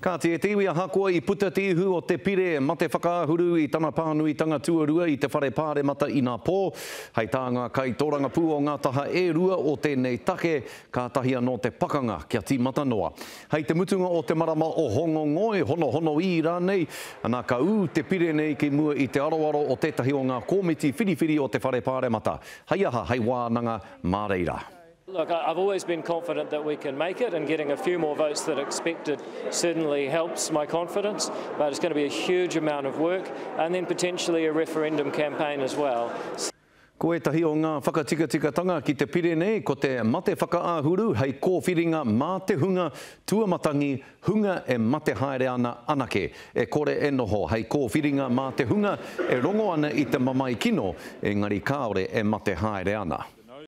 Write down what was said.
Ka te tiwi a hakoa I puta te ihu o te pire mate whakaahuru I tana pānui tanga tuarua I te whare pāre mata I nā pō. Hei tānga kai tōranga pū o ngā taha e rua o tēnei take, ka tahia no te pakanga kia tīmata noa. Hei te mutunga o te marama o hongo ngoi, hono I rānei, anā ka ū te pire nei ki mua I te aroaro o tētahi o ngā kōmiti whiriwhiri o te whare pāre mata. Hei aha, hei wānanga, mā reira. Look, I've always been confident that we can make it, and getting a few more votes than expected certainly helps my confidence, but it's going to be a huge amount of work, and then potentially a referendum campaign as well. Ko etahi o ngā whakatikatikatanga ki te pire nei, ko te mate whakaahuru, hei kōwhiringa mā te hunga, tuamatangi, hunga e mate haere ana anake. E kore e noho, hei kōwhiringa mā te hunga, e rongo ana I te mamai kino, engari kāore e mate haere ana.